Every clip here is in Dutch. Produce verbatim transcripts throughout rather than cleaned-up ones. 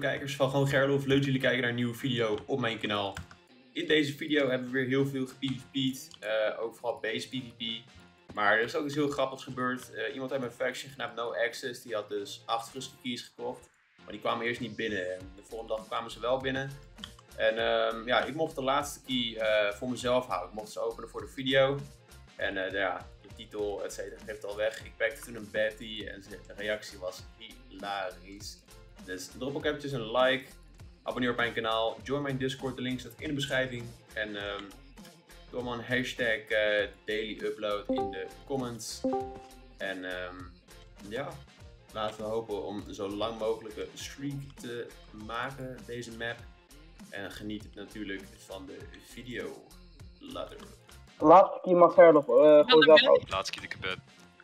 kijkers van Gewoon Gerlof, leuk dat jullie kijken naar een nieuwe video op mijn kanaal. In deze video hebben we weer heel veel gepvp'd, uh, ook vooral base PvP. Maar er is ook iets heel grappigs gebeurd. Uh, iemand uit mijn faction genaamd No Access, die had dus acht rustige keys gekocht. Maar die kwamen eerst niet binnen en de volgende dag kwamen ze wel binnen. En um, ja, ik mocht de laatste key uh, voor mezelf houden. Ik mocht ze openen voor de video. En uh, de, ja, de titel, et cetera, geeft het al weg. Ik pakte toen een Betty en de reactie was hilarisch. Dus drop ook eventjes een like, abonneer op mijn kanaal, join mijn Discord, de link staat in de beschrijving. En um, doe allemaal een hashtag uh, daily upload in de comments. En um, ja, laten we hopen om zo lang mogelijke streak te maken, deze map. En geniet natuurlijk van de video. Later. Laatste keer mag Gerlof, uh, gewoon zelf ook. Laatste keer de bed.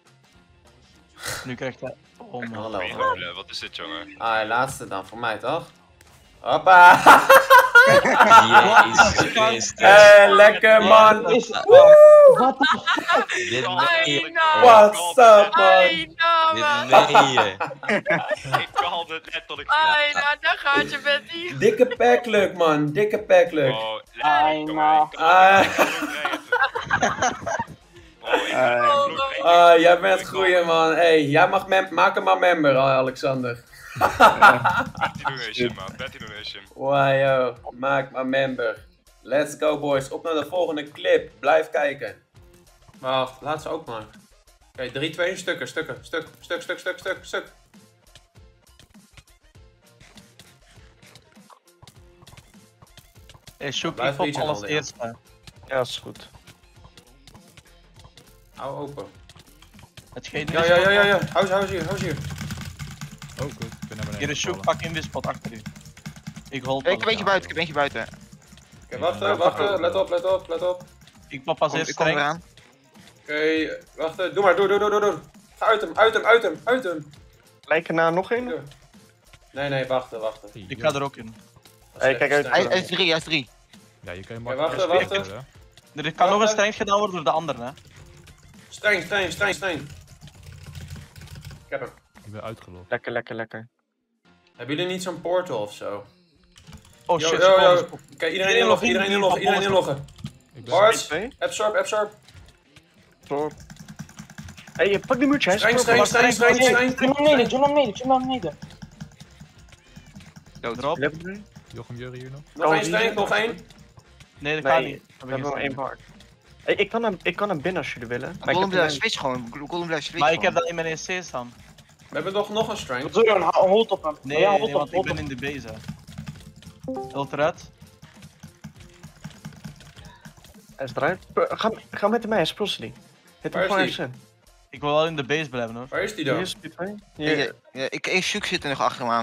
Nu krijgt hij... Oh man. Hallo. Hallo. Wat is dit, jongen? Ah, laatste dan, voor mij toch? Hoppa! Jezus Christus. Hey, lekker man! Is, Dit I know. What's up man? I know, Dit man. meen je. Ik kalde het net tot ik I know, daar gaat je Betty. Dikke packluk man, dikke packluk. Oh, I lekker, know. jongen. Ik Ah. kan het niet rijden. Oh, ik kan Oh, het niet oh. Ah, jij bent goeie man. Hey, jij mag mem maak hem maar member, Alexander. Betty donation, man. Betty donation. Wow, yo. Maak maar member. Let's go boys, op naar de volgende clip. Blijf kijken. Wacht, laat ze ook maar. Oké, okay, drie, twee, stukken, stukken, stuk, stuk, stuk, stuk, stuk, stuk. Hey, zoek Blijf ik op reachen, alles Aldi, ja. eerste. Ja, is goed. Hou open. Hetgeen Ja, ja, ja, ja, ja. Hou ze, hou ze hier, hou ze hier. Oh, goed. Ik ben naar beneden. Hier is zoek, pak in wispot achter u. Ik hold Ik heb eentje buiten, ik heb eentje buiten. Oké, okay, wachten, wachten. Let op, let op, let op. Ik pop als Kom, eerst ik kom streng. eraan. Oké, okay, wachten. Doe maar, doe, doe, doe, doe, doe. Ga uit hem, uit hem, uit hem, uit hem. Lijken na nog één? Doe. Nee, nee, wachten, wachten. Ik ga er ook in. Dat is Hey, echt kijk uit. sterk. Hij hij is drie, hij is drie. Ja, je kan je Oké, makkelijk wachten, spelen, wachten. hè. Er kan nog een streng gedaan worden door de anderen, hè. Streng, streng, streng, streng. Ik heb hem. Ik ben uitgelogd. Lekker, lekker, lekker. Hebben jullie niet zo'n portal of zo? Oh Yo, shit, yo, ze yo. komen. Oké, iedereen inloggen, iedereen inloggen, iedereen inloggen. Ik ben Bars, twee. absorb, absorb. Stop. Hé, hey, pak die muurtje, hij is Streng, streng, streng, streng, streng. Jump naar beneden, jump naar beneden, jump naar beneden. Drop. Level Jochem Jurre hier nog. Nog één streng, nog één. Nee, dat kan Nee, niet. we hebben maar één part. Hey, ik, kan hem, ik kan hem binnen als jullie willen. Maar ik Golem heb blijft hem- switch gewoon, Golem blijft switch Maar ik heb gewoon. dat in mijn E C staan. We hebben nog, nog een streng. Wat doe je dan? Ha- Hold op hem. Nee, ja, nee, hold nee, op, want ik hold ben op. in de base. Ult eruit. Hij is eruit. Ga, ga met hem mee, hij is Prosely. Hit Waar hem is gewoon die? even in. Ik wil wel in de base blijven hoor. Waar is die Hier dan? is Speed twee. Ja, Hier. ja, ja, ik, ik zoek zit er nog achter hem aan.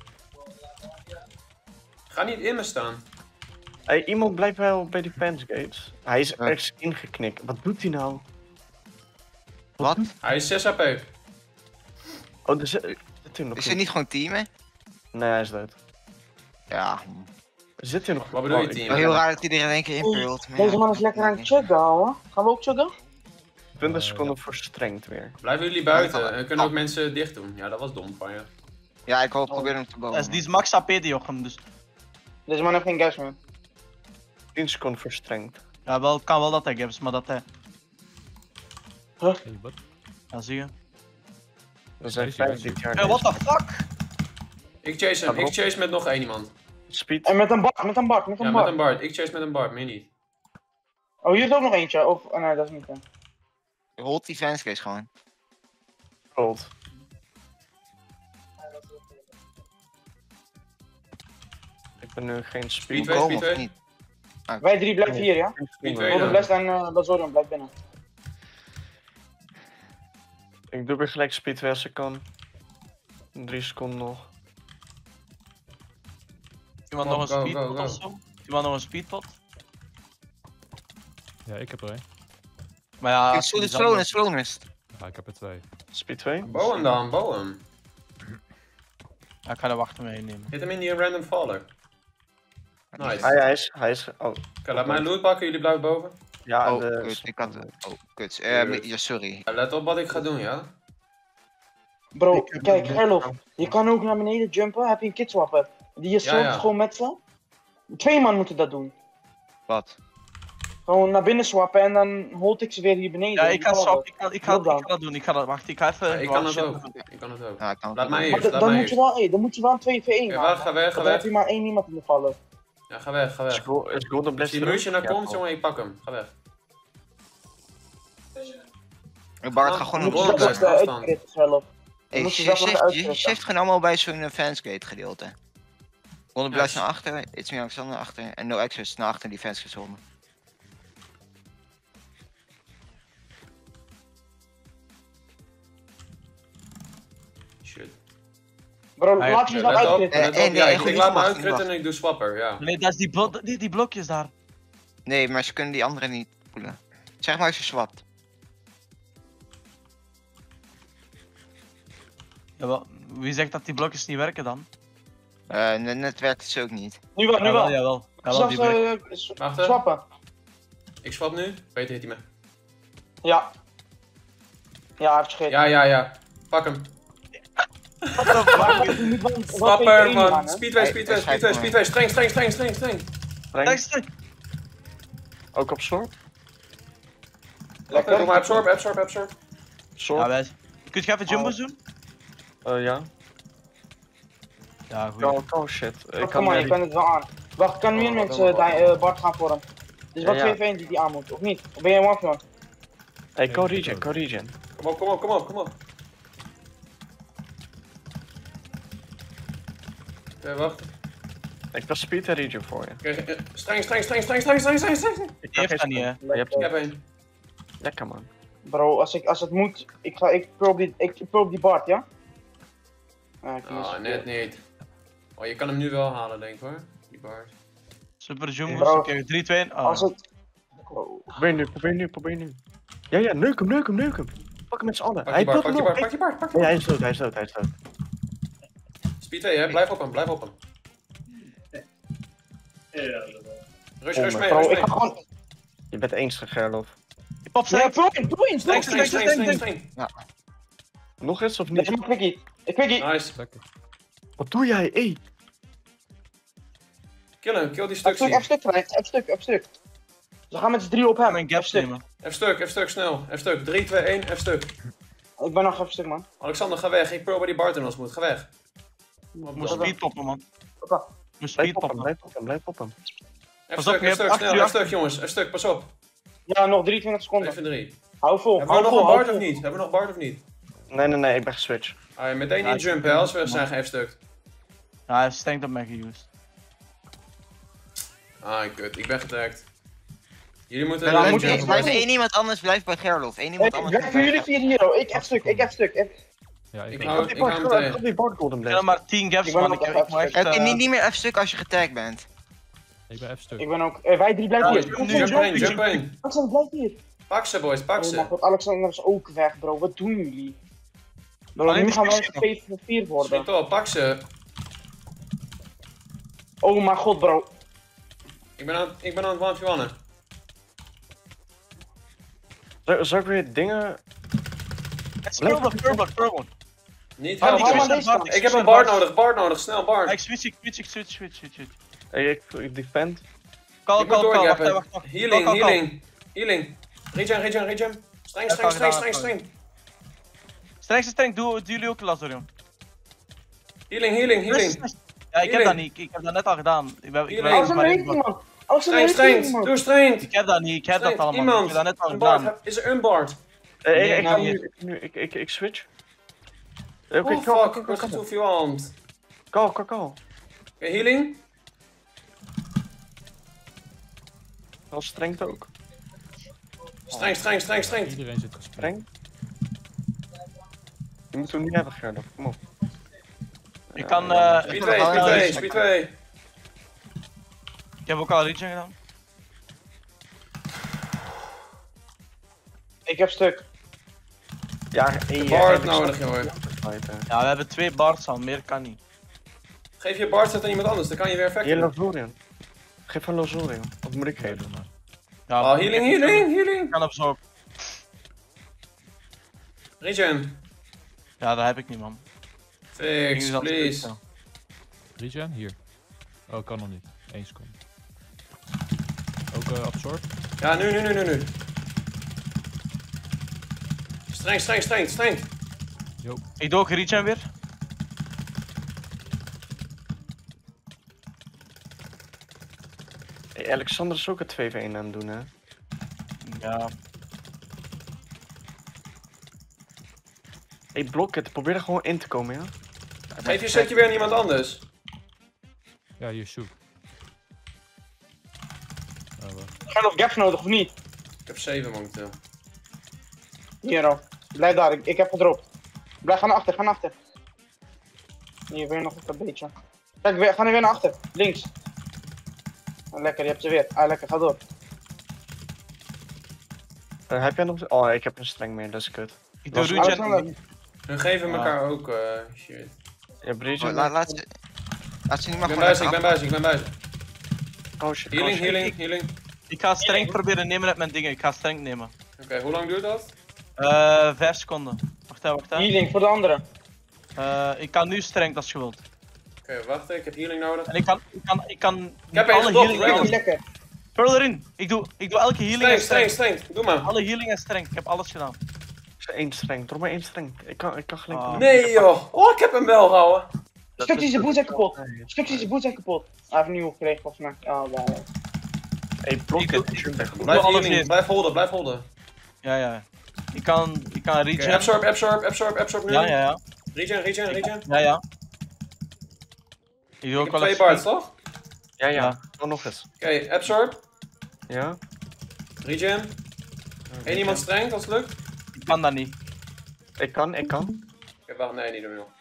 Ga niet in me staan. Hey, iemand blijft wel bij die fence gates. Hij is Ja. ergens ingeknikt. Wat doet hij nou? Wat? Hij is zes H P. Oh, er zit, zit hij nog Is in? er niet gewoon teamen? Nee, hij is dood. Ja, Zit hij nog? Wat bedoel je, Oh, ik- team? wel heel raar dat hij er in één keer inpeult. maar Deze ja. man is lekker aan het chuggen, hoor. Gaan we ook chuggen? twintig Eh, seconden voor strengt weer. Blijven jullie buiten en kunnen ook mensen dicht doen. Ja, dat was dom van je. Ja, ik wil proberen hem te bouwen. Dat is, die is max A P die Jochem, dus... Deze man heeft geen gas meer. tien seconden voor strengt. Ja, wel, het kan wel dat hij gaps, maar dat hij... Hey, wat? Ja, zie je. Dat zijn Deze, vijf dit jaar. Hey, what the fuck? Ik chase hem, ik chase met nog één iemand. Speed. En met een bard, met een bard, met een Ja, met bard. een Bart. Ik chase met een Bart, meer niet. Oh, hier is ook nog eentje. Of, oh, nee, dat is niet. hè. Hold die fence case gewoon. Gold. Ik ben nu geen Speed speed. twee, Komen speed of twee. niet? Wij drie blijven hier, ja? Speed twee, Golden ja. Blast en uh, Bazorian blijft binnen. Ik doe weer gelijk speed twee als ik kan. Drie seconden nog. Iemand Go, nog een go, speedpot go, go. of zo? Iemand nog een speedpot? Ja, ik heb er één. Maar ja, Het als is je die slow, zand- het is slowness. Ja, ik heb er twee. Speed twee. Bow hem dan, bow hem. Ja, ik ga er wachten mee nemen. Hit hem in die random faller. Nice. Hij, hij is, hij is, oh. Oké, laat mij loot pakken, jullie blijven boven. Ja, Oh, de, kut, ik had... Oh, kut. Eh, ja, sorry. Ja, let op wat ik ga doen, ja? Bro, Ik heb kijk, een- Gerlof. Je kan ook naar beneden jumpen. Heb je een kitswap? Die is Ja, zo ja. gewoon met ze. Twee man moeten dat doen. Wat? Gewoon naar binnen swappen en dan hold ik ze weer hier beneden. Ja, ik ga Vallen swap, we. ik ga, ik, ga, ik Lockdown. ga dat doen, ik ga dat, wacht, ik ga even... Ja, ik kan het shit ook. doen. Ik kan het ook. Ja, ik kan het Laat wel mij doen. eerst, Maar laat dan, mij moet je eerst. wel, hey, dan moet je wel een twee v één Oké, maken. wacht, ga weg, ga Dan heb weg. je maar één iemand in de vallen. Ja, ga weg, ga Is, weg. go is Golden Als Blast die er ook? Merchant naar Ja, komt, toch. jongen, ik pak hem. Ga weg. Bart, ga Dan gewoon Dan op moet je Rollen zelf de blijven, even afstand. uitkritten zelf. Hey, moet je zelf nog shift, uitkrikken. shift gewoon allemaal bij zo'n uh, fansgate gedeelte. Golden Ja, Blast sh- naar achter, It's Me Alexander naar achter en No Access naar achter die fansgate zone. Shit. Bro, Hij- laat je jezelf Let op, uitkritten. Eh, let eh, op. nee, Ja, ik, goed, ik niet laat me wachten, uitkritten niet en ik doe swapper, ja. Nee, dat is die, blo die, die blokjes daar. Nee, maar ze kunnen die andere niet poelen. Zeg maar als je swapt. Ja, wel, wie zegt dat die blokjes niet werken dan? Uh, net, net werkt het zo ook niet. Nu wel, nu Jawel, wel. jawel. Jawel, Zelfs die blok- eh, s- Wacht, hè. swappen. Ik swap nu. Weet hit hij me. Ja. Ja, hij heeft gegeten. Ja, ja, ja. Pak hem. Maar je moet wel- wel Swapper, twee v één gaan, man. hè. Speedway, Hey, speedway, dat schijnt speedway, me. speedway. Streng, streng, streng, streng, streng. Streng. Kijk, stuk. Ook op Slorp? Lekker, doe maar absorb, absorb, absorb. Slorp? Ja, wij. Kun je even jumbo's doen? Eh, ja. Ja, goed. Oh, oh shit. Ik Oh, kan kom maar, je eh, kan het wel aan. Wacht, kan meer Oh, mensen dat die, wel. eh, Bart gaan voor hem? Dus wat Ja, ja. twee v één die die aan moet, of niet? Of ben jij one one? Hey, co regen, co regen. Kom op, kom op, kom op, kom op. Oké, wacht. Ik was speed en regen voor je. Oké, eh, streng, streng, streng, streng, streng, streng, streng, streng. Ik Die heeft dat niet, hè? Je hebt Ik heb een. lekker man. Bro, als, ik, als het moet, ik ga, ik probeer die, ik, ik probeer die Bart, ja? Ja, ik Oh, net niet. Oh, je kan hem nu wel halen, denk ik hoor. Die Bart. Super jumbo's, Bro. oké, drie twee. Oh. Als het... Oh. Probeer nu, probeer nu, probeer nu. Ja, ja, neuk hem, neuk hem, neuk hem. Pak hem met z'n allen. Pak Hij die Bart, pakt pak hem die op. Bart, pak die Bart, pak die Nee, Bart. hij is dood, hij is dood, hij is dood. Speed twee, hè? Blijf op hem, blijf op hem. Rush, rush mee, Bro, rush ik mee. ga gewoon... Je bent eens Gerlof. Pop, Ja, streng. doe in, doe in, doe in. Streng, streng, streng, streng, streng. Nog eens of Dat is niet? mijn quickie. Ik quickie. Nice. Lekker. Wat doe jij? Hey. Kill hem, kill die Even stuk stuk, zien. even stuk, Frank. Even stuk, even stuk. Ze gaan met z'n drie op hem. Mijn Even gaps stuk. nemen. Even stuk, even stuk, snel. Even stuk. drie, twee, één, even stuk. Ik ben nog even stuk, man. Alexander, ga weg. Ik probeer die Bart in als moet. Ga weg. Moet speed poppen, man. Oké. Moet Blijf speed op hem, poppen. blijf op hem, blijf op hem. Even Pas op, stuk, je even hebt stuk, achter snel. je Even achter- stuk, jongens. Even stuk, pas op. Ja, nog drieëntwintig seconden. Even drie. Hou vol, Hebben we hou nog vol, een hou Bart of vol. niet? Hebben we nog Bart of niet? Nee, nee, nee, ik ben geswitcht. Ah, ja, meteen Ja, in jump, hè, als we zijn even stuk. Ja, hij heeft stank op mij geused. Ah, kut. Ik ben getagd. Jullie moeten Ja, dan in moet jump, ik- Blijf boys. één iemand anders, blijf bij Gerlof. Eén Hey, iemand ik anders. blijf voor jullie vier hier, hoor. Ik even stuk, ik even stuk. Ik- Ja, ik Ik ik hou, Ik ik heb hou hem die tegen. Bart, die Bart Golden Ik heb Blast. maar tien gaps, Ik ben man. ook Ik, even ik moet echt... Heb je eh, niet, niet meer even stuk als je getagd bent. ik ben even stuk. Ik ben ook... eh, wij drie blijven Ja, hier. ik- Kom, nu- kom, Jump jump. in, jump in. Alexander, blijf hier. Pak ze, boys, pak Oh mijn ze. god, Alexander is ook weg, bro. Wat doen jullie? Bro, Alleen nu de gaan wij schieten. twee voor vier worden. Schiet op, pak ze. Oh mijn god, bro. Ik ben aan, ik ben aan het one-v-one'en. Zou zou ik weer dingen... Purple, purple, purple. Niet Ah, Hou helpen. hem aan deze kant. Ik heb een Bart nodig, Bart nodig, snel Bart. Ik switch, ik switch, ik switch, switch, switch, switch. Hey, ik, ik defend. Call, Ik moet call, call, wacht, doorgappen. wacht, wacht. Healing, Call, call, call. healing, healing. Regen, regen, regen. Streng, Ja, streng, ga streng, gedaan, streng, ga streng. Strengste streng, doe, doe jullie ook Lazorium. Healing, healing, healing. Ja, ik heb Healing. dat niet, ik, ik heb dat net al gedaan. Ik ben, ik ben Healing. Alexander maar heeft in- iemand. Alexander Streng, heeft streng. iemand. Doe streng. Ik heb dat niet, ik heb dat allemaal. Ik Iemand. heb dat net al Een Bart. gedaan. Is er een Bart? Hey, Nee, ik, ga nee, nu, ik, nu, ik, ik, ik switch. Oké, Oh call, fuck, call, ik call, word call, getoefjewand. call, call, call. Oké, healing. Wel strengt ook. Streng, streng, streng, streng. Iedereen zit gesprek. Streng. Je moet hem nu hebben, Gerlof. Kom op. Ik kan, eh, Speed ik twee, heb speed al- twee, speed twee. Ik heb ook al een regen gedaan. Ik heb stuk. Ja, hey, Bart nodig, jongen. Ja, we hebben twee bards al, meer kan niet. Geef je Bart zet aan iemand anders, dan kan je weer Hier, effecten. Lozorium. Geef een Lozorium. Of moet ik Ja, geven? doe maar. Ja, Oh, healing, healing, healing. Ik kan op zorg. Regen. Ja, dat heb ik niet, man. Fix, Ik denk dat- please. Regen, hier. Oh, kan nog niet. Eén seconde. Ook uh, absorb? Ja, nu, nu, nu, nu, nu. Streng, streng, streng, streng. Jo. Ik doe ook regen weer. Hey, Alexander is ook een twee v één aan het doen, hè? Ja. Hey, Blocket, probeer er gewoon in te komen, ja? Geef je setje weer aan iemand anders. Ja, hier, shoot. Oh, wacht. Ga je nog gaps nodig of niet? Ik heb zeven momenteel. Hier al. Blijf daar, ik, ik heb gedropt. Blijf, ga naar achter, ga naar achter. Hier, weer nog een beetje. Kijk, weer, ga nu weer naar achter. Links. Ah, lekker, je hebt ze weer. Ah, lekker, ga door. Uh, heb jij nog... Oh, ik heb een streng meer, dat is kut. Ik doe Was- regen. Alexander. Hun geven elkaar ook uh, shit. Ja, Breeze. Oh, la- laat, ze, laat ze niet Ik maar ben gewoon bij ze, ik ben lekker bij ze, ik ben bij ze. Oh shit, Healing, oh, shit. healing, healing. Ik ga streng proberen nemen met mijn dingen. Ik ga streng nemen. Oké, hoe lang duurt dat? Eh, vijf seconden. Wacht even, wacht even. Healing voor de anderen. Eh, ik kan nu streng als je wilt. Oké, wacht, ik heb healing nodig. En ik kan, ik kan, ik kan Ik heb één alle gedropt, healing... Dragon. Lekker. Pearl erin. Ik doe, ik doe elke healing Streng, en streng. streng, streng. Doe maar. Alle healing en streng. Ik heb alles gedaan. Is er één streng, drop maar één streng. Ik kan, ik kan gelijk... Ah. Nee joh. Oh, ik heb hem wel gehouden. Stukjes zijn boet zijn kapot. Stukjes zijn boet zijn kapot. Hij heeft een nieuwe gekregen volgens mij. Oh, wow. Hey, Blocket, is er echt goed. Blijf alles healing, hier. blijf holden, blijf holden. Ja, ja. Ik kan, ik kan Oké, regen. absorb, absorb, absorb, absorb nu. Ja, ja, ja. Regen, regen, regen. Ja, ja. Ik doe ook Ik heb wel twee even- parts, toch? Ja, ja. Ja. Oh, nog eens. Oké, absorb, Ja? regen. Eén iemand streng, als het lukt. Ik kan dat niet. Ik kan, ik kan. Oké, wacht, nee, niet doen joh.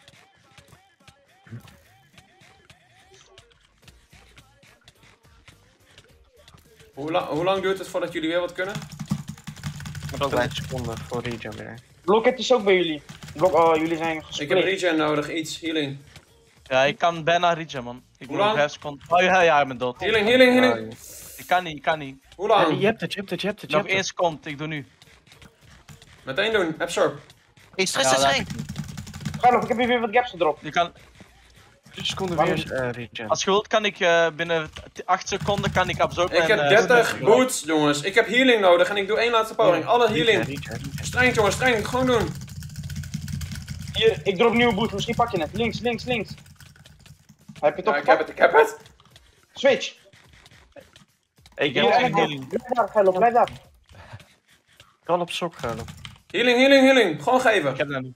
Hoe, lang, hoe lang duurt het voordat jullie weer wat kunnen? Nog vijf seconden voor regen weer. Blocket is ook bij jullie. Blok, oh, jullie zijn Ik heb gesplit. regen nodig, iets, healing. Ja, ik kan bijna regen, man. Ik Hoe moet nog lang? vijf seconden. Oh ja, ja, ik ben dood. Healing, healing, healing. Ik kan niet, ik kan niet. Hoe Ja, lang? je hebt het, je hebt het, je hebt het. je Nog hebt één seconde, ik doe nu. Meteen doen, absorb. Hey, stress, Ja, stress, dat- streng. Carlo, ik heb hier weer wat gaps gedropt. Je kan, het. drie seconden Waarom- weer uh, regen. als je wilt, kan ik eh, binnen acht seconden kan ik absorben. Ik heb en, eh, dertig streng. boots, jongens. Ik heb healing nodig en ik doe één laatste poging. Alle healing. Regen, regen. Streng, jongens, streng. Gewoon doen. Hier, ik drop nieuwe boot. Misschien pak je het. Links, links, links. Heb je het Ja, ik heb opgepakt? het, ik heb het. Switch. Hey, Ik ik heb heb geen en- healing. Blijf daar, Carlo, blijf daar. kan op sok gaan. Healing, healing, healing. Gewoon Ik geven. heb dat niet.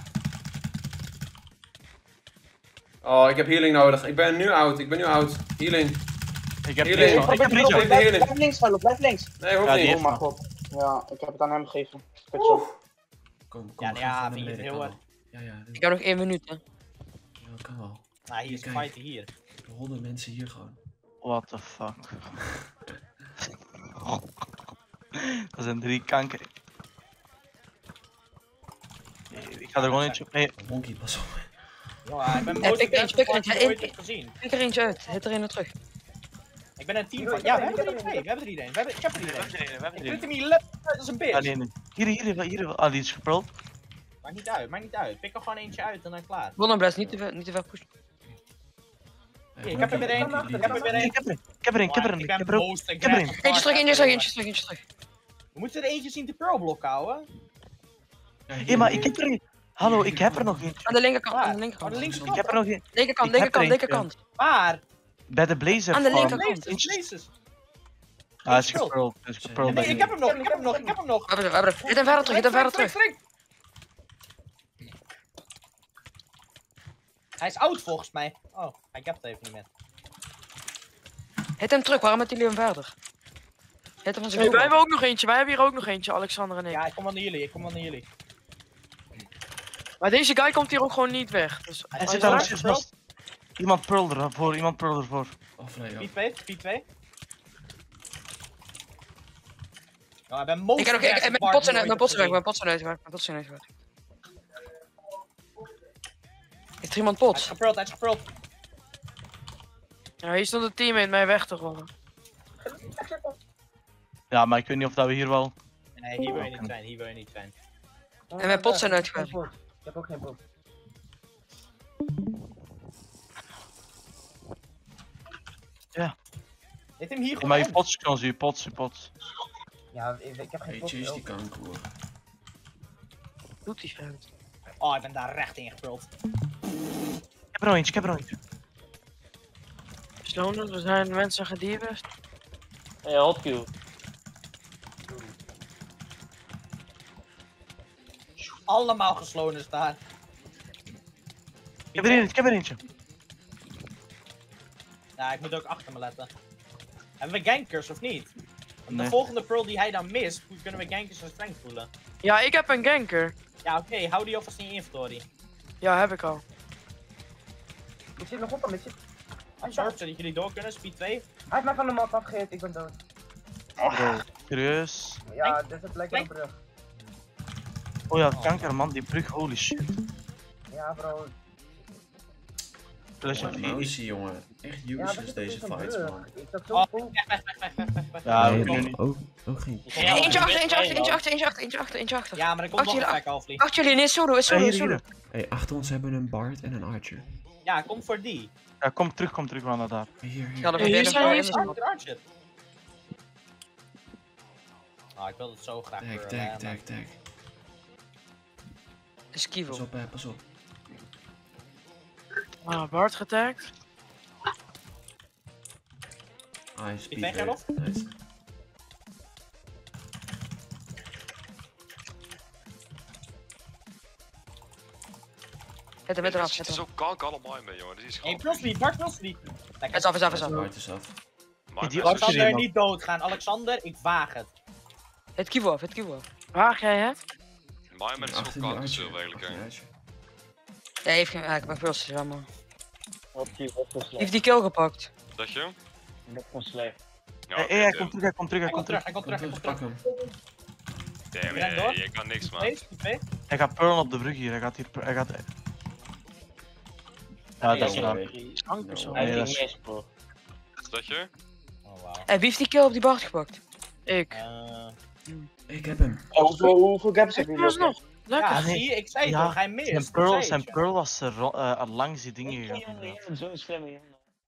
Oh, ik heb healing nodig. Ik ben nu oud. Ik ben nu oud. Healing. Ik heb Healing. regen. Ik heb Blijf, regen. Healing. blijf links, Carlo, blijf links. Nee, hoeft Ja, die niet. Oh mijn god. Ja, ik heb het aan hem gegeven. Kut zo. Kom, Ja, nou ja, vind je het heel erg. Ja, ja. Ik heb nog één minuut, hè. Dat kan wel. Nou, hier is de Kijk. fight hier. Honderd mensen hier gewoon. What the fuck. Dat zijn drie kanker. Ik ga er gewoon eentje op. Hey, Monkey, pas op. Ja, ik ben Ja, most pik eentje, pik fight die eentje. ik ooit heb gezien. Pik er eentje uit, hit er een naar terug. Ik ben een team van. Ja, we hebben er twee. We hebben er iedereen. We hebben, ik heb er we iedereen. hebben er een, we hebben Ik er put een. hem hier lep uit als een bitch. Ah, nee, nee. Hier, hier, hier, hier. Ah, die is gepruld. Maakt niet uit, maakt niet uit. Pik er gewoon eentje uit en dan klaar. Wil dan blijft niet te ver, niet te ver pushen. Oké, ik heb er weer één. Ik heb er weer één. Ik heb er een, ik heb er een, ik heb er een, Ik ik heb ben er ook. most heb er één. aggressive Eentje terug, eentje terug, eentje terug, eentje terug. We moeten er eentje zien te pearlblok houden. Hé, maar ik heb er een. Hallo, ik heb er nog eentje. Aan de linkerkant, aan Waar? de Aan linkerkant. de Ik linkerkant. heb er nog een. Linkerkant, Ik heb linkerkant, er linkerkant. Waar? Bij de Blazer Aan de farm. linkerkant. Blazes, blazes. Ah, is gepruld. Is gepruld. Nee, ik heb hem nog, ik heb hem nog, ik heb hem nog. We hebben hem, we hebben hem. Hit hem verder terug, hit hem verder terug. Flink, flink. Hij is oud volgens mij. Oh, ik heb het even niet meer. Hit hem terug, waarom hebben jullie hem verder? Hit hem van zijn Wij hebben ook nog eentje, wij hebben hier ook nog eentje, Alexander en ik. Ja, ik kom wel naar jullie, ik kom wel naar jullie. Maar deze guy komt hier ook gewoon niet weg. Dus Hij hij zit is daar daar. ook steeds vast. Iemand pearl ervoor, iemand pearl ervoor. Of nee, joh. P twee, P twee. Nou, ik ben most Ik heb nog, ik, ik, mijn potsen uit, mijn potsen weg, mijn potsen uit, mijn potsen uit. Heeft er iemand Hij is pot? geprult, hij is geprult. Ja, hier stond een teammate mij weg te rollen. Ja, maar ik weet niet of dat we hier wel. Nee, hier wil je niet zijn, hier wil je niet zijn. En mijn pot zijn uitgewerkt. Ik heb ook geen pot. Heeft hem hier Ja, gewoon maar je in? pots kan je pots, je pots. Ja, ik, ik heb geen Hey, pot. chase die kanker hoor. Doet die vent. Oh, ik ben daar recht in geprult. Ik heb er nog eentje, ik heb er nog eentje. Slonen, er zijn mensen gedierd. Hey, hotkill. Allemaal gesloten staan. Ik heb er eentje, ik heb er eentje. Ja, ik moet ook achter me letten. Hebben we gankers of niet? Want Nee. de volgende pearl die hij dan mist, kunnen we gankers en strength voelen. Ja, ik heb een ganker. Ja, oké, hou die alvast in je inventory. Ja, heb ik al. Ik zit nog op hem, ik zit... Zorg zodat jullie door kunnen, speed twee. Hij heeft mij van de mat afgegeven, ik ben dood. Bro, serieus? Ja, dit is lijkt wel een brug. Oh ja, kanker man, die brug, holy shit. Ja, bro. Flash Wat of een motie jongen. Echt useless deze fights man. Ik zat Oh, zo vol. weg, weg, weg, weg, weg, weg, weg. Ja, we Nee, kunnen man, niet. ook, ook geen... Ja, Eentje achter, maar- eentje achter, eentje achter, eentje achter, eentje achter, eentje achter. Ja, maar er komt nog Achter een jullie- back halfly. Achter jullie, nee, solo, is Ja, solo, hier, is solo. hier. Hey, achter ons hebben we een Bard en een Archer. Ja, kom voor die. Ja, kom terug, kom terug, we gaan naar daar. Hey, hier, hier. Ja, dat Hey, weer hier een zijn paar hier in zijn de Archer, Archer. Ah, ik wil het zo graag Tag, pearlen, tag, hè, tag, maar- tag. Is Pas Kivo. op hè, pas op. Ah, Bart getagd. Ah, speed weg, weer. Gerlof? Nice. Zet hem met eraf, Het zet is hem. zo kank allemaal in mee, jongen. Dit is Hey, gewoon... plus die, Bart plus die. Het is af, het is af, het is af. Bard is af. Maar Die mensen- Archer hier Alexander, nog. niet doodgaan. Alexander, ik waag het. Het Kivo af, het Kivo af. Waag jij het? My man is zo Achter die kank, Archer. zo eigenlijk. Achter die hè. Archer. Ja, heeft geen... Ja, ik ben plus, ja man. Hotkill, wat voor slecht. Heeft die kill gepakt. Dat je? Dat voor slecht. Ja, Hé, oké, hey, hij Tim. komt terug, hij komt terug, hij Hij komt komt terug, terug. hij komt terug, hij Kom komt terug, terug. pak hem. Damn, Ik ben nee, door. je kan niks, man. Twee, speed twee. Hij gaat pearlen op de brug hier, hij gaat hier, hij gaat... Ja, dat is Ja, gedaan. nee. Angpersoon. Nee, dat is- Dat je? Oh, wauw. Hé, wie heeft die kill op die Bart gepakt? Ik. Eh, Ik heb hem. Hoeveel, hoeveel gaps Ik hebben plus jullie? nog. Lekker. ja, nee. zie je, ik zei Ja, toch, hij mist. Zijn dat pearl, zei zijn ik je. pearl was er ro- eh, langs die dingen gegaan. Zo'n slimme jongen.